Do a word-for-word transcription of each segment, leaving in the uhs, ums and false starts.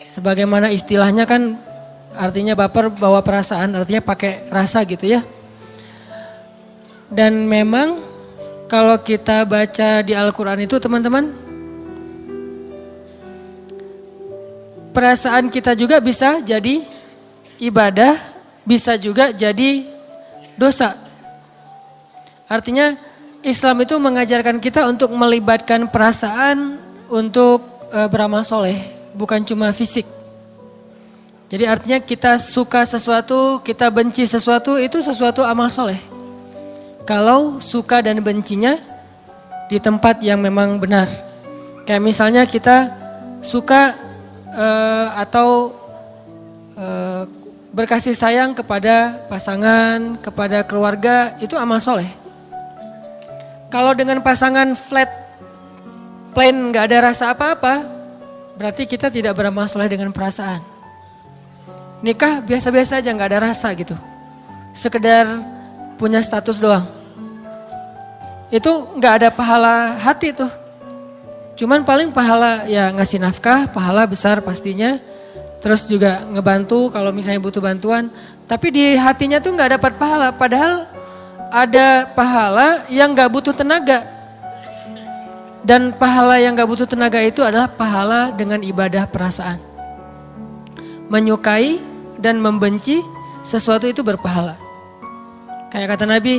Sebagaimana istilahnya kan artinya baper bawa perasaan, artinya pakai rasa gitu ya. Dan memang kalau kita baca di Al-Quran itu teman-teman, perasaan kita juga bisa jadi ibadah, bisa juga jadi dosa. Artinya Islam itu mengajarkan kita untuk melibatkan perasaan untuk e, beramal soleh, bukan cuma fisik. Jadi artinya kita suka sesuatu, kita benci sesuatu, itu sesuatu amal soleh. Kalau suka dan bencinya di tempat yang memang benar. Kayak misalnya kita suka uh, atau uh, berkasih sayang kepada pasangan, kepada keluarga, itu amal soleh. Kalau dengan pasangan flat, plain, gak ada rasa apa-apa, berarti kita tidak beramal soleh dengan perasaan. Nikah biasa-biasa aja, gak ada rasa gitu. Sekedar punya status doang. Itu gak ada pahala hati tuh. Cuman paling pahala ya ngasih nafkah, pahala besar pastinya. Terus juga ngebantu kalau misalnya butuh bantuan. Tapi di hatinya tuh gak dapat pahala. Padahal ada pahala yang gak butuh tenaga. Dan pahala yang gak butuh tenaga itu adalah pahala dengan ibadah perasaan. Menyukai dan membenci sesuatu itu berpahala. Kayak kata Nabi,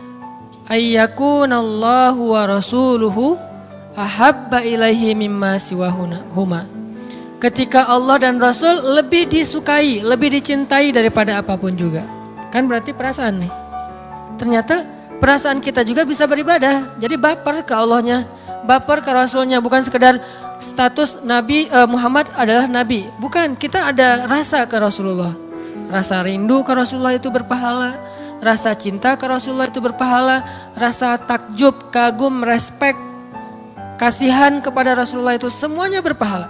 ayyakunallahu wa rasuluhu ahabba ilaihi mimma siwahuma. Ketika Allah dan Rasul lebih disukai, lebih dicintai daripada apapun juga. Kan berarti perasaan nih. Ternyata perasaan kita juga bisa beribadah. Jadi baper ke Allahnya, baper ke Rasulnya, bukan sekedar status Nabi eh, Muhammad adalah Nabi. Bukan, kita ada rasa ke Rasulullah. Rasa rindu ke Rasulullah itu berpahala. Rasa cinta ke Rasulullah itu berpahala. Rasa takjub, kagum, respek, kasihan kepada Rasulullah itu semuanya berpahala.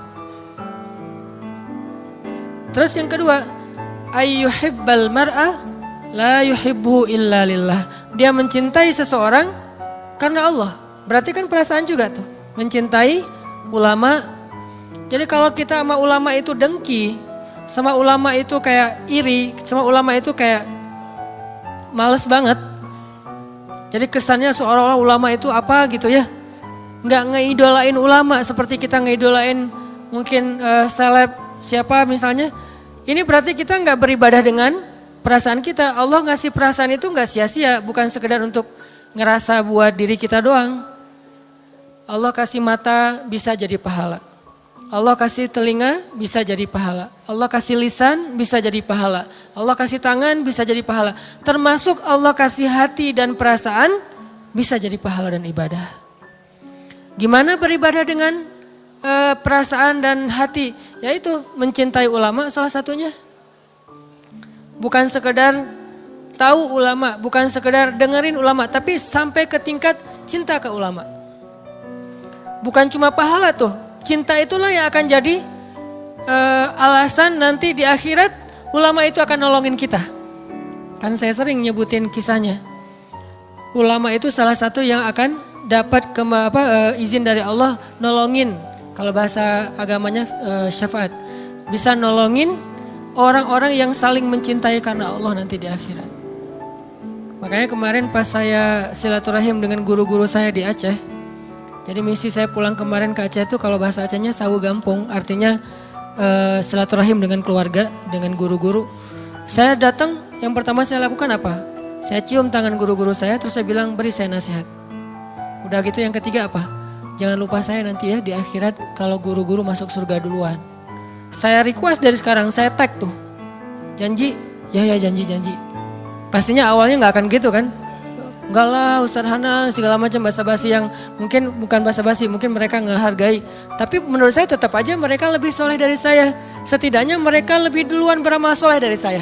Terus yang kedua, ayyuhibbal mar'a la yuhibbuhu illa lillah. Dia mencintai seseorang karena Allah. Berarti kan perasaan juga tuh. Mencintai ulama. Jadi kalau kita sama ulama itu dengki, sama ulama itu kayak iri, sama ulama itu kayak males banget. Jadi kesannya seolah-olah ulama itu apa gitu ya. Nggak ngeidolain ulama seperti kita ngeidolain mungkin uh, seleb siapa misalnya. Ini berarti kita nggak beribadah dengan perasaan kita. Allah ngasih perasaan itu nggak sia-sia, bukan sekedar untuk ngerasa buat diri kita doang. Allah kasih mata bisa jadi pahala. Allah kasih telinga bisa jadi pahala. Allah kasih lisan bisa jadi pahala. Allah kasih tangan bisa jadi pahala. Termasuk Allah kasih hati dan perasaan bisa jadi pahala dan ibadah. Gimana beribadah dengan uh, perasaan dan hati? Yaitu mencintai ulama salah satunya. Bukan sekedar tahu ulama, bukan sekedar dengerin ulama, tapi sampai ke tingkat cinta ke ulama. Bukan cuma pahala tuh. Cinta itulah yang akan jadi uh, alasan nanti di akhirat ulama itu akan nolongin kita. Kan saya sering nyebutin kisahnya. Ulama itu salah satu yang akan dapat ke, apa, uh, izin dari Allah nolongin. Kalau bahasa agamanya uh, syafaat. Bisa nolongin orang-orang yang saling mencintai karena Allah nanti di akhirat. Makanya kemarin pas saya silaturahim dengan guru-guru saya di Aceh. Jadi misi saya pulang kemarin ke Aceh itu kalau bahasa Acehnya sawu gampung, artinya uh, silaturahim dengan keluarga, dengan guru-guru. Saya datang, yang pertama saya lakukan apa? Saya cium tangan guru-guru saya, terus saya bilang beri saya nasihat. Udah gitu yang ketiga apa? Jangan lupa saya nanti ya di akhirat kalau guru-guru masuk surga duluan. Saya request dari sekarang, saya tag tuh. Janji? Ya ya janji-janji. Pastinya awalnya gak akan gitu kan? Enggak lah Ustaz Hana segala macam basa-basi yang mungkin bukan basa-basi, mungkin mereka nggak hargai. Tapi menurut saya tetap aja mereka lebih soleh dari saya. Setidaknya mereka lebih duluan beramal soleh dari saya.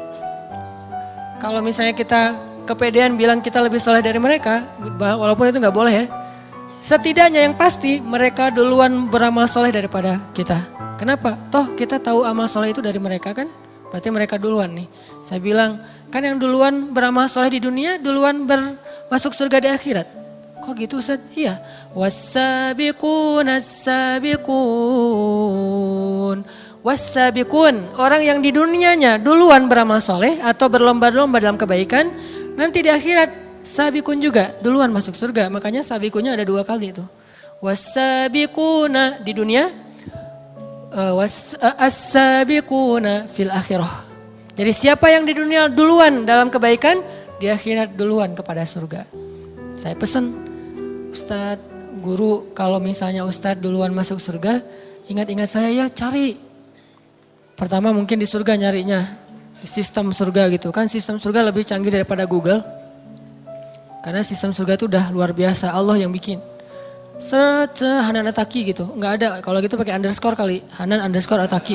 Kalau misalnya kita kepedean bilang kita lebih soleh dari mereka, walaupun itu nggak boleh ya. Setidaknya yang pasti mereka duluan beramal soleh daripada kita. Kenapa? Toh kita tahu amal soleh itu dari mereka kan? Berarti mereka duluan nih. Saya bilang, kan yang duluan beramal soleh di dunia, duluan ber, masuk surga di akhirat. Kok gitu Ustaz? Iya. Wassabiqun as-sabiqun Wassabiqun, orang yang di dunianya duluan beramal soleh atau berlomba-lomba dalam kebaikan, nanti di akhirat sabiqun juga duluan masuk surga. Makanya sabiqunnya ada dua kali itu. Wassabiquna di dunia, uh, was, uh, as-sabiquna fil akhirah. Jadi siapa yang di dunia duluan dalam kebaikan, di akhirat duluan kepada surga. Saya pesan, Ustadz, guru, kalau misalnya Ustadz duluan masuk surga, ingat-ingat saya ya, cari. Pertama mungkin di surga nyarinya, di sistem surga gitu kan, sistem surga lebih canggih daripada Google. Karena sistem surga itu udah luar biasa, Allah yang bikin. Seret, Hanan Ataki gitu, nggak ada, kalau gitu pakai underscore kali, Hanan underscore Ataki.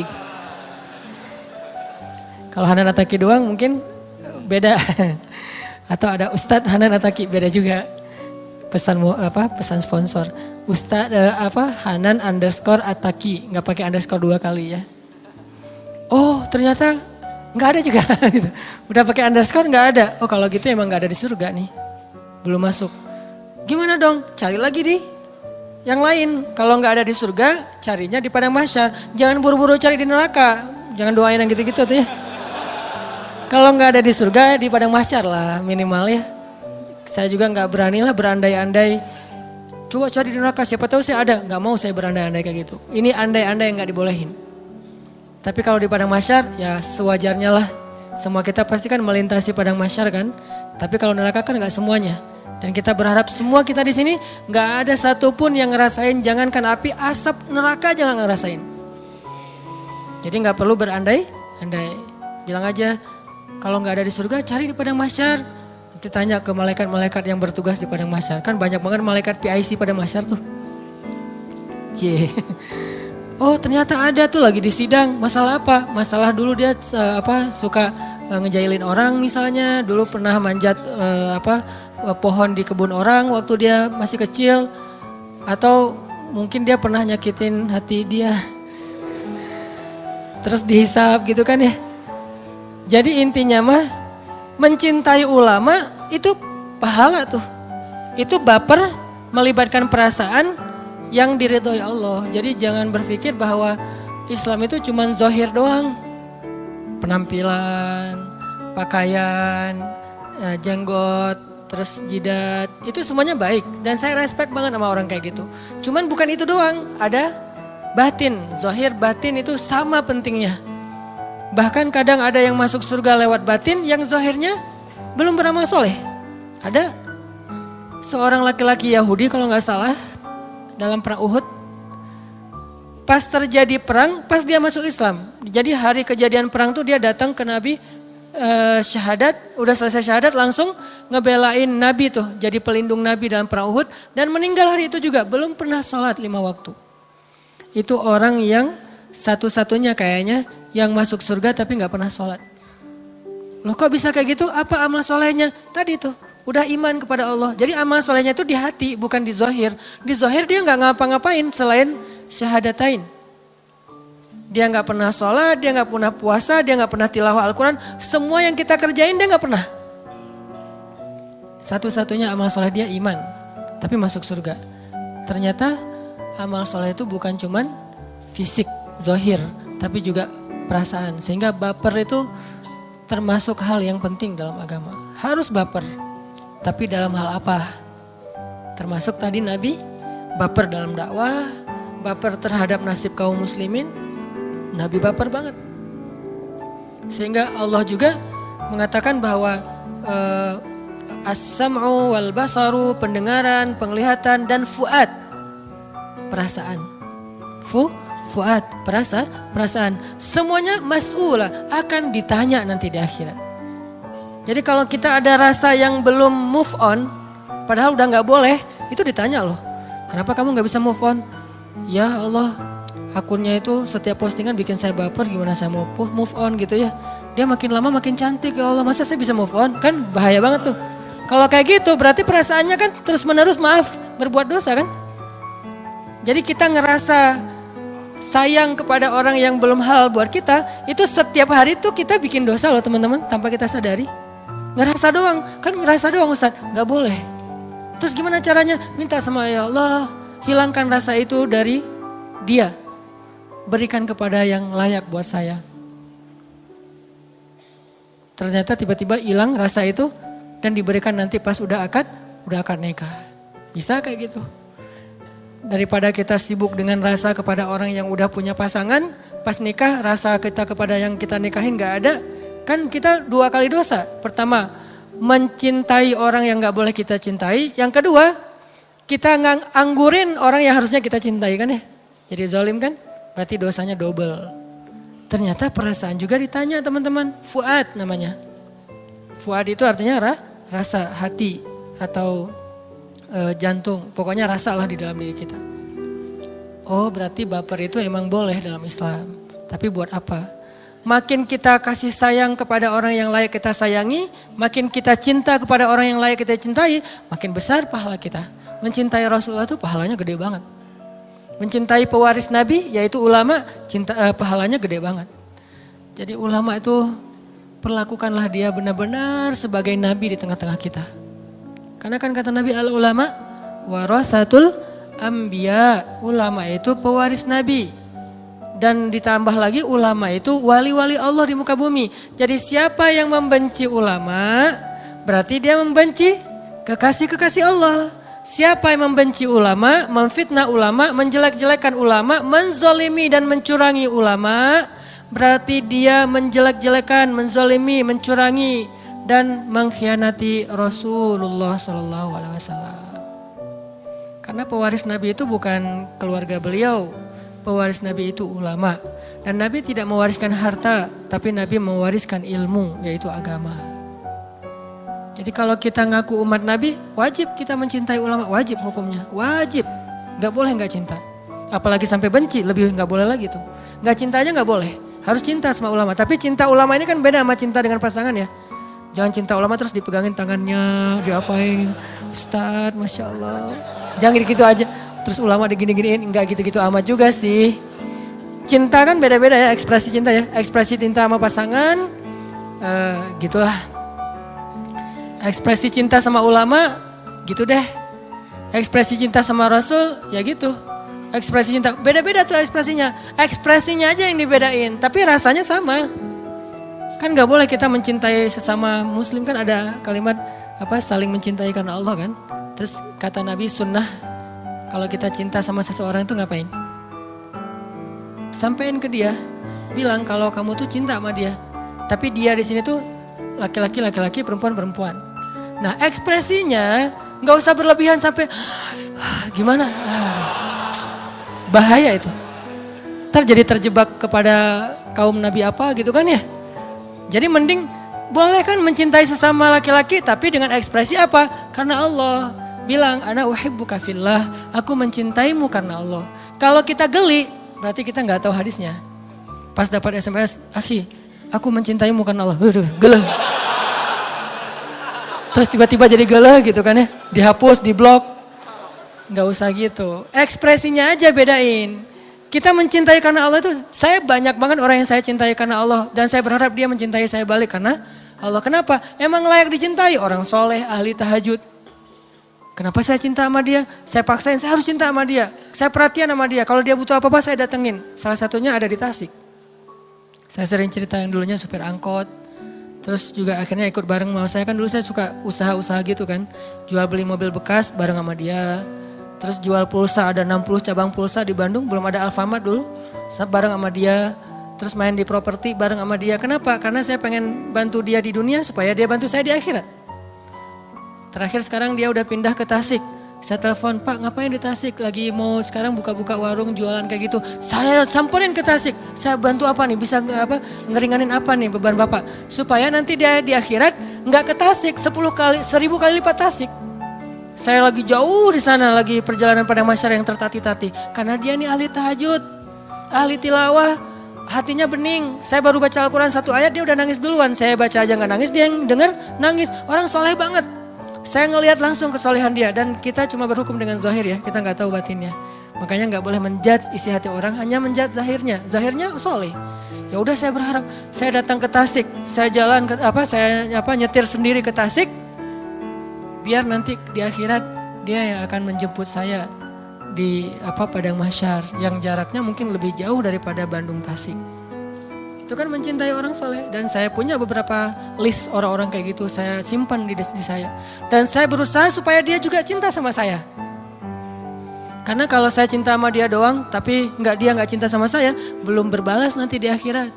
Kalau Hanan Ataki doang mungkin beda. Atau ada Ustadz Hanan Ataki, beda juga. Pesan apa? Pesan sponsor. Ustadz uh, apa? Hanan underscore Ataki, nggak pakai underscore dua kali ya. Oh ternyata nggak ada juga. Udah pakai underscore nggak ada. Oh kalau gitu emang nggak ada di surga nih, belum masuk. Gimana dong? Cari lagi di yang lain. Kalau nggak ada di surga, carinya di padang mahsyar. Jangan buru-buru cari di neraka. Jangan doain yang gitu-gitu tuh ya. Kalau nggak ada di surga, di padang mahsyar lah minimal ya. Saya juga nggak berani lah berandai-andai. Coba cari di neraka, siapa tahu saya ada. Nggak mau saya berandai-andai kayak gitu. Ini andai-andai yang nggak dibolehin. Tapi kalau di padang mahsyar, ya sewajarnya lah. Semua kita pasti kan melintasi padang mahsyar kan. Tapi kalau neraka kan nggak semuanya. Dan kita berharap semua kita di sini nggak ada satupun yang ngerasain. Jangankan api, asap neraka jangan ngerasain. Jadi nggak perlu berandai-andai. Bilang aja. Kalau nggak ada di surga, cari di padang mahsyar. Nanti tanya ke malaikat-malaikat yang bertugas di padang mahsyar. Kan banyak banget malaikat P I C padang mahsyar tuh. Cie. Oh ternyata ada tuh lagi di sidang. Masalah apa? Masalah dulu dia uh, apa suka uh, ngejailin orang misalnya. Dulu pernah manjat uh, apa uh, pohon di kebun orang waktu dia masih kecil. Atau mungkin dia pernah nyakitin hati dia. Terus dihisap gitu kan ya. Jadi intinya mah mencintai ulama itu pahala tuh. Itu baper melibatkan perasaan yang diridhoi Allah. Jadi jangan berpikir bahwa Islam itu cuma zahir doang. Penampilan, pakaian, jenggot, terus jidat. Itu semuanya baik. Dan saya respect banget sama orang kayak gitu. Cuman bukan itu doang. Ada batin. Zahir batin itu sama pentingnya. Bahkan kadang ada yang masuk surga lewat batin yang zahirnya belum beramal soleh. Ada seorang laki-laki Yahudi kalau nggak salah dalam perang Uhud. Pas terjadi perang, pas dia masuk Islam. Jadi hari kejadian perang tuh dia datang ke Nabi eh, syahadat, udah selesai syahadat langsung ngebelain Nabi tuh. Jadi pelindung Nabi dalam perang Uhud dan meninggal hari itu juga. Belum pernah sholat lima waktu. Itu orang yang satu-satunya kayaknya yang masuk surga tapi gak pernah sholat. Loh kok bisa kayak gitu? Apa amal solehnya? Tadi tuh, udah iman kepada Allah. Jadi amal solehnya itu di hati, bukan di zahir. Di zahir dia gak ngapa-ngapain selain syahadatain. Dia gak pernah sholat, dia gak pernah puasa, dia gak pernah tilawah Al-Quran. Semua yang kita kerjain dia gak pernah. Satu-satunya amal soleh dia iman, tapi masuk surga. Ternyata amal soleh itu bukan cuman fisik, zahir, tapi juga perasaan. Sehingga baper itu termasuk hal yang penting dalam agama. Harus baper. Tapi dalam hal apa? Termasuk tadi Nabi baper dalam dakwah, baper terhadap nasib kaum muslimin. Nabi baper banget. Sehingga Allah juga mengatakan bahwa uh, as-sam'u wal basaru, pendengaran, penglihatan dan fuad, perasaan. Fu Fuad, perasa, perasaan. Semuanya mas'ulah, akan ditanya nanti di akhirat. Jadi kalau kita ada rasa yang belum move on, padahal udah gak boleh, itu ditanya loh. Kenapa kamu gak bisa move on? Ya Allah, akunnya itu setiap postingan bikin saya baper, gimana saya mau move on gitu ya. Dia makin lama makin cantik, ya Allah, masa saya bisa move on? Kan bahaya banget tuh. Kalau kayak gitu berarti perasaannya kan terus menerus maaf, berbuat dosa kan. Jadi kita ngerasa sayang kepada orang yang belum halal buat kita, itu setiap hari tuh kita bikin dosa loh teman-teman, tanpa kita sadari. Ngerasa doang, kan ngerasa doang Ustaz, gak boleh. Terus gimana caranya? Minta sama ya Allah, hilangkan rasa itu dari dia. berikan kepada yang layak buat saya. Ternyata tiba-tiba hilang rasa itu dan diberikan nanti pas udah akad, udah akad nikah. Bisa kayak gitu. Daripada kita sibuk dengan rasa kepada orang yang udah punya pasangan, pas nikah rasa kita kepada yang kita nikahin gak ada, kan kita dua kali dosa. Pertama, mencintai orang yang gak boleh kita cintai. Yang kedua, kita nganggurin orang yang harusnya kita cintai kan ya. Jadi zalim kan, berarti dosanya double. Ternyata perasaan juga ditanya teman-teman, fuad namanya. Fuad itu artinya ra, rasa, hati atau e, jantung. Pokoknya rasa lah di dalam diri kita. Oh berarti baper itu emang boleh dalam Islam. Tapi buat apa? Makin kita kasih sayang kepada orang yang layak kita sayangi, makin kita cinta kepada orang yang layak kita cintai, makin besar pahala kita. Mencintai Rasulullah itu pahalanya gede banget. Mencintai pewaris Nabi yaitu ulama, cinta eh, pahalanya gede banget. Jadi ulama itu perlakukanlah dia benar-benar sebagai nabi di tengah-tengah kita. Karena kan kata Nabi al ulama warasatul anbiya, ulama itu pewaris Nabi. Dan ditambah lagi ulama itu wali-wali Allah di muka bumi. Jadi siapa yang membenci ulama berarti dia membenci kekasih-kekasih Allah. Siapa yang membenci ulama, memfitnah ulama, menjelek-jelekan ulama, menzolimi dan mencurangi ulama, berarti dia menjelek-jelekan, menzolimi, mencurangi dan mengkhianati Rasulullah Sallallahu Alaihi Wasallam. Karena pewaris Nabi itu bukan keluarga beliau, pewaris Nabi itu ulama. Dan Nabi tidak mewariskan harta, tapi Nabi mewariskan ilmu, yaitu agama. Jadi kalau kita ngaku umat Nabi, wajib kita mencintai ulama, wajib hukumnya, wajib. Gak boleh gak cinta. Apalagi sampai benci, lebih gak boleh lagi tuh. Gak cinta aja gak boleh, harus cinta sama ulama. Tapi cinta ulama ini kan beda sama cinta dengan pasangan ya. Jangan cinta ulama terus dipegangin tangannya, diapain. Ustaz, Masya Allah. Jangan gitu aja, terus ulama digini-giniin, enggak gitu-gitu amat juga sih. Cinta kan beda-beda ya, ekspresi cinta ya. Ekspresi cinta sama pasangan, uh, gitulah. Ekspresi cinta sama ulama, gitu deh. Ekspresi cinta sama Rasul, ya gitu. Ekspresi cinta, beda-beda tuh ekspresinya. Ekspresinya aja yang dibedain, tapi rasanya sama. Kan gak boleh kita mencintai sesama muslim, kan ada kalimat apa saling mencintai karena Allah kan. Terus kata Nabi sunnah, kalau kita cinta sama seseorang itu ngapain? Sampein ke dia, bilang kalau kamu tuh cinta sama dia. Tapi dia di sini tuh laki-laki, laki-laki, perempuan, perempuan. Nah ekspresinya gak usah berlebihan sampai gimana, bahaya itu. Ntar jadi terjebak kepada kaum Nabi apa gitu kan ya. Jadi mending boleh kan mencintai sesama laki-laki tapi dengan ekspresi apa? Karena Allah bilang ana uhibbuka fillah, aku mencintaimu karena Allah. Kalau kita geli berarti kita gak tahu hadisnya. Pas dapat S M S, akhi aku mencintaimu karena Allah, aduh geleh. Terus tiba-tiba jadi geleh gitu kan ya, dihapus, diblok. Gak usah gitu, ekspresinya aja bedain. Kita mencintai karena Allah itu, saya banyak banget orang yang saya cintai karena Allah. Dan saya berharap dia mencintai saya balik karena Allah. Kenapa? Emang layak dicintai, orang soleh, ahli tahajud. Kenapa saya cinta sama dia? Saya paksain, saya harus cinta sama dia. Saya perhatian sama dia, kalau dia butuh apa-apa saya datengin. Salah satunya ada di Tasik. Saya sering cerita yang dulunya supir angkot. Terus juga akhirnya ikut bareng sama saya, kan dulu saya suka usaha-usaha gitu kan. Jual beli mobil bekas bareng sama dia. Terus jual pulsa, ada enam puluh cabang pulsa di Bandung, belum ada Alfamart dulu. Saya bareng sama dia. Terus main di properti bareng sama dia. Kenapa? Karena saya pengen bantu dia di dunia supaya dia bantu saya di akhirat. Terakhir sekarang dia udah pindah ke Tasik. Saya telepon, Pak ngapain di Tasik? Lagi mau sekarang buka-buka warung jualan kayak gitu. Saya samperin ke Tasik. Saya bantu apa nih? Bisa apa? Ngeringanin apa nih beban Bapak? Supaya nanti dia di akhirat nggak ke Tasik sepuluh kali, seribu kali lipat Tasik. Saya lagi jauh di sana, lagi perjalanan pada masyarakat yang tertati-tati. Karena dia nih ahli tahajud, ahli tilawah, hatinya bening. Saya baru baca Al-Quran satu ayat, dia udah nangis duluan. Saya baca aja nggak nangis, dia yang denger nangis. Orang soleh banget. Saya ngelihat langsung kesolehan dia, dan kita cuma berhukum dengan zahir ya, kita nggak tahu batinnya. Makanya nggak boleh menjudge isi hati orang, hanya menjudge zahirnya. Zahirnya soleh. Ya udah saya berharap, saya datang ke Tasik, saya jalan ke apa, saya apa nyetir sendiri ke Tasik, biar nanti di akhirat dia yang akan menjemput saya di apa Padang Mahsyar yang jaraknya mungkin lebih jauh daripada Bandung Tasik. Itu kan mencintai orang soleh. Dan saya punya beberapa list orang-orang kayak gitu. Saya simpan di, di saya. Dan saya berusaha supaya dia juga cinta sama saya. Karena kalau saya cinta sama dia doang, tapi nggak dia nggak cinta sama saya, belum berbalas nanti di akhirat.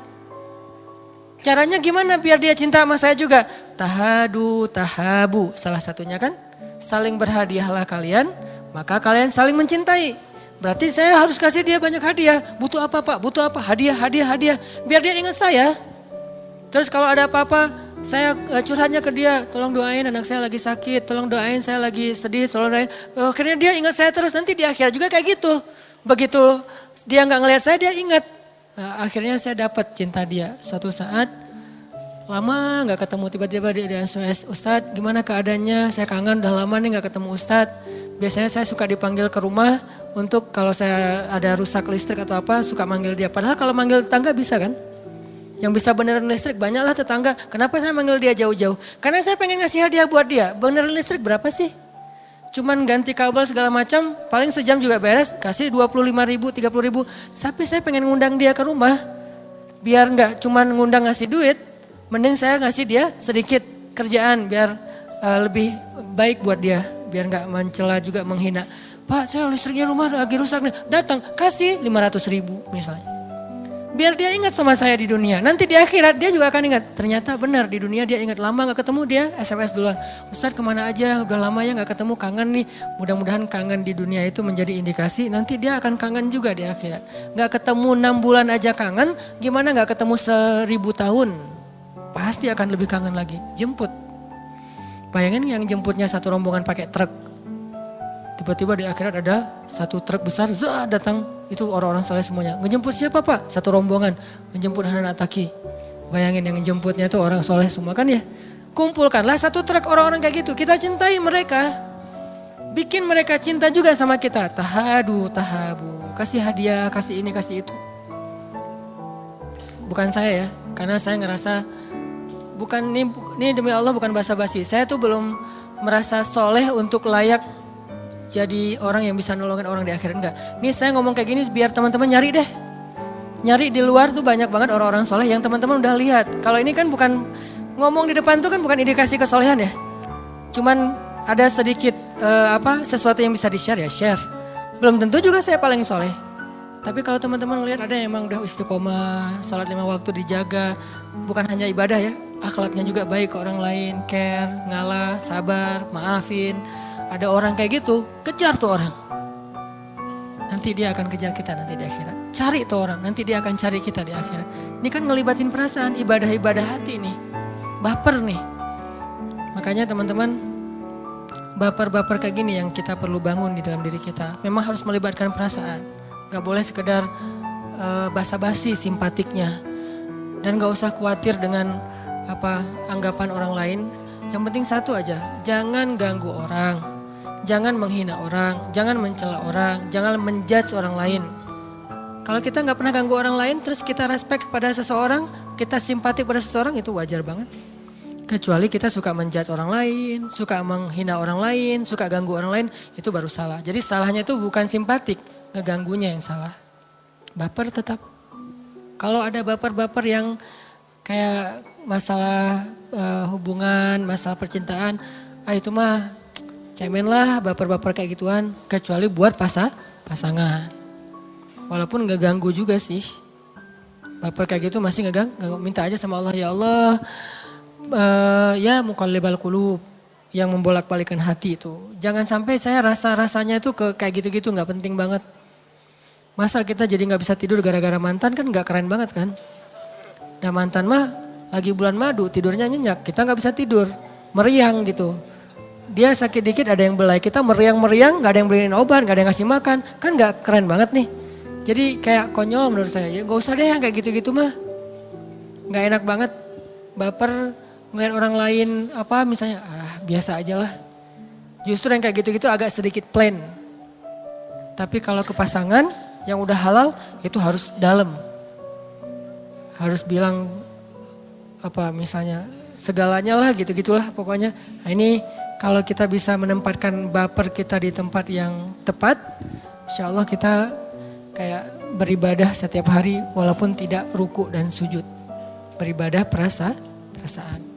Caranya gimana biar dia cinta sama saya juga? Tahadu, tahabu. Salah satunya kan, saling berhadiahlah kalian, maka kalian saling mencintai. Berarti saya harus kasih dia banyak hadiah. Butuh apa Pak? Butuh apa? Hadiah, hadiah, hadiah. Biar dia ingat saya. Terus kalau ada apa-apa, saya curhatnya ke dia. Tolong doain anak saya lagi sakit. Tolong doain saya lagi sedih. Tolong doain. Akhirnya dia ingat saya terus. Nanti di akhir juga kayak gitu. Begitu dia gak ngelihat saya, dia ingat. Nah, akhirnya saya dapat cinta dia. Suatu saat, lama gak ketemu. Tiba-tiba dia di S O S. Ustadz, gimana keadaannya? Saya kangen, udah lama nih gak ketemu Ustadz. Biasanya saya suka dipanggil ke rumah untuk kalau saya ada rusak listrik atau apa, suka manggil dia. Padahal kalau manggil tetangga bisa kan? Yang bisa beneran listrik banyaklah tetangga. Kenapa saya manggil dia jauh-jauh? Karena saya pengen ngasih hadiah buat dia. Beneran listrik berapa sih? Cuman ganti kabel segala macam, paling sejam juga beres. Kasih dua puluh lima ribu, tiga puluh ribu. Tapi saya pengen ngundang dia ke rumah. Biar nggak cuman ngundang ngasih duit, mending saya ngasih dia sedikit kerjaan biar uh, lebih baik buat dia. Biar gak mencela juga menghina. Pak, saya listriknya rumah lagi rusak nih. Datang, kasih lima ratus ribu misalnya. Biar dia ingat sama saya di dunia. Nanti di akhirat dia juga akan ingat. Ternyata benar di dunia dia ingat. Lama gak ketemu dia S M S duluan. Ustadz kemana aja, udah lama ya gak ketemu, kangen nih. Mudah-mudahan kangen di dunia itu menjadi indikasi. Nanti dia akan kangen juga di akhirat. Gak ketemu enam bulan aja kangen. Gimana gak ketemu seribu tahun. Pasti akan lebih kangen lagi. Jemput. Bayangin yang jemputnya satu rombongan pakai truk. Tiba-tiba di akhirat ada satu truk besar, zah, datang. Itu orang-orang soleh semuanya. Ngejemput siapa Pak? Satu rombongan. Ngejemput Hanan Ataki. Bayangin yang ngejemputnya itu orang soleh semua kan ya. Kumpulkanlah satu truk orang-orang kayak gitu. Kita cintai mereka. Bikin mereka cinta juga sama kita. Tahadu, tahabu. Kasih hadiah, kasih ini, kasih itu. Bukan saya ya. Karena saya ngerasa bukan ini, ini demi Allah bukan basa-basi. Saya tuh belum merasa soleh untuk layak jadi orang yang bisa nolongin orang di akhirat. Enggak. Ini saya ngomong kayak gini biar teman-teman nyari deh. Nyari di luar tuh banyak banget orang-orang soleh yang teman-teman udah lihat. Kalau ini kan bukan ngomong di depan tuh kan bukan indikasi kesolehan ya. Cuman ada sedikit uh, apa sesuatu yang bisa di-share ya share. Belum tentu juga saya paling soleh. Tapi kalau teman-teman ngelihat ada yang emang udah istiqomah, sholat lima waktu dijaga, bukan hanya ibadah ya, akhlaknya juga baik ke orang lain, care, ngalah, sabar, maafin. Ada orang kayak gitu, kejar tuh orang. Nanti dia akan kejar kita nanti di akhirat. Cari tuh orang, nanti dia akan cari kita di akhirat. Ini kan ngelibatin perasaan, ibadah-ibadah hati nih. Baper nih. Makanya teman-teman, baper-baper kayak gini yang kita perlu bangun di dalam diri kita. Memang harus melibatkan perasaan. Gak boleh sekedar uh, basa-basi simpatiknya. Dan gak usah khawatir dengan apa anggapan orang lain. Yang penting satu aja, jangan ganggu orang. Jangan menghina orang, jangan mencela orang, jangan menjudge orang lain. Kalau kita gak pernah ganggu orang lain, terus kita respect pada seseorang, kita simpatik pada seseorang, itu wajar banget. Kecuali kita suka menjudge orang lain, suka menghina orang lain, suka ganggu orang lain, itu baru salah. Jadi salahnya itu bukan simpatik, ngeganggunya yang salah. Baper tetap. Kalau ada baper-baper yang kayak masalah uh, hubungan, masalah percintaan, ah itu mah cemen lah baper-baper kayak gituan. Kecuali buat pasa, pasangan. Walaupun gak ganggu juga sih. Baper kayak gitu masih ngegang, minta aja sama Allah, ya Allah, uh, ya muqallibal qulub, yang membolak-balikan hati itu. Jangan sampai saya rasa-rasanya itu ke kayak gitu-gitu, gak penting banget. Masa kita jadi gak bisa tidur gara-gara mantan, kan gak keren banget kan. Nah mantan mah lagi bulan madu, tidurnya nyenyak, kita gak bisa tidur, meriang gitu. Dia sakit dikit ada yang belai, kita meriang-meriang, gak ada yang beliin obat, gak ada yang ngasih makan, kan gak keren banget nih. Jadi kayak konyol menurut saya, jadi gak usah deh yang kayak gitu-gitu mah. Gak enak banget, baper ngeliat orang lain apa misalnya, ah biasa aja lah. Justru yang kayak gitu-gitu agak sedikit plain. Tapi kalau ke pasangan yang udah halal itu harus dalam. Harus bilang apa misalnya segalanya lah gitu-gitulah pokoknya. Nah ini kalau kita bisa menempatkan baper kita di tempat yang tepat, Insya Allah kita kayak beribadah setiap hari walaupun tidak ruku dan sujud. Beribadah perasa, perasaan.